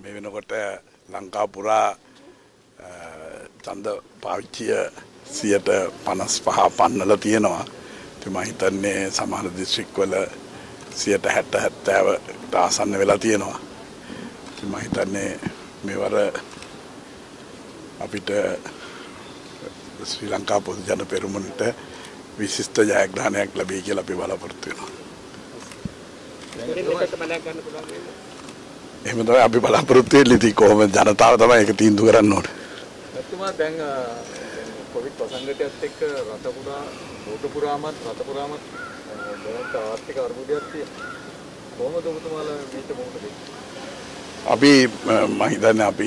මේ වෙනකොට ලංකා පුරා ඡන්ද පාවිච්චිය 55 පන්නලා තියෙනවා. ඉතින් මම හිතන්නේ සමහර දිස්ත්‍රික්කවල 60-70ට ආසන්න වෙලා තියෙනවා. ඉතින් මම හිතන්නේ මේවර අපිට ශ්‍රී ලංකා පොදු ජන පෙරමුණට විශිෂ්ට ජයග්‍රහණයක් ලැබෙයි කියලා අපි බලාපොරොත්තු වෙනවා. එහෙම තමයි අපි බලාපොරොත්තු වෙන්නේ. ඉතින් කොහොමද ජනතාව තමයි ඒක තීන්දුව කරන්න ඕනේ. එතුමා දැන් කොවිඩ් ප්‍රසංගයත් එක්ක රට පුරාමත් දැනට ආර්ථික අර්බුදයක් තියෙනවා. කොහොමද ඔබතුමාලා මේක මොකද දෙන්නේ? අපි මම හිතන්නේ අපි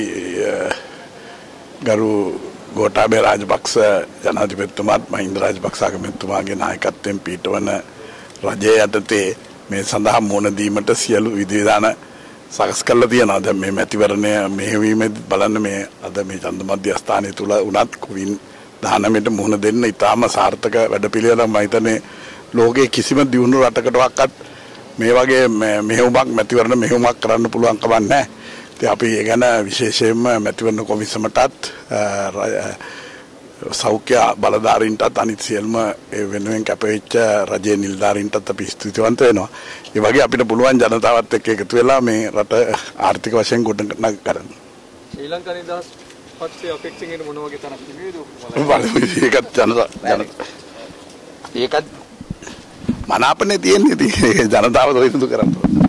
ගරු ගෝඨාභය රාජපක්ෂ ජනාධිපතිතුමාත් මහින්ද රාජපක්ෂ අගමැතිතුමාගේ නායකත්වයෙන් පිටවන රජය යටතේ මේ සඳහා මුහුණ දීමට සියලු විධිවිධාන සකස් කරලා තියෙනවා. දැන් මේ මැතිවරණය මෙහෙවීමේදී බලන්න මේ අද මේ ඡන්ද මධ්‍යස්ථානය තුල උනත් COVID-19ට මුහුණ දෙන්න ඉතාම සාර්ථක වැඩපිළිවෙලක් මම හිතන්නේ ලෝකයේ කිසිම දියුණු රටකටවත් මේ වගේ මෙහෙයුමක් මැතිවරණ මෙහෙයුමක් කරන්න පුළුවන් කමක් නැහැ. ඉතින් අපි ඒ ගැන විශේෂයෙන්ම මැතිවරණ කොමිසමටත් සෞඛ්‍ය බලධාරීන්ටත් අනිත් සියලුම ඒ වෙනුවෙන් කැපවෙච්ච රජයේ නිලධාරීන්ටත් අපි ස්තුතිවන්ත වෙනවා. ඒ වගේ අපිට පුළුවන් ජනතාවත් එක්ක එකතු වෙලා මේ රට ආර්ථික වශයෙන් ගොඩනගා ගන්න. ශ්‍රී ලංකා නිදහස් පක්ෂයේ අපේක්ෂකෙන් මොන වගේ තරක් තිබේද? ඒකත් මනාපනේ තියෙන්නේ. ජනතාව දොයිසුදු කරන්නේ.